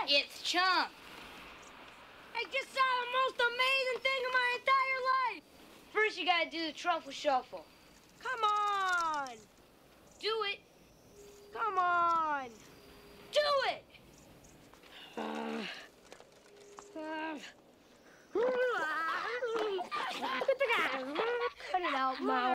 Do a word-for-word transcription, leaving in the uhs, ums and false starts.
It's Chump. I just saw the most amazing thing in my entire life. First, you gotta do the Truffle Shuffle. Come on. Do it. Come on. Do it. Cut it out, Mom.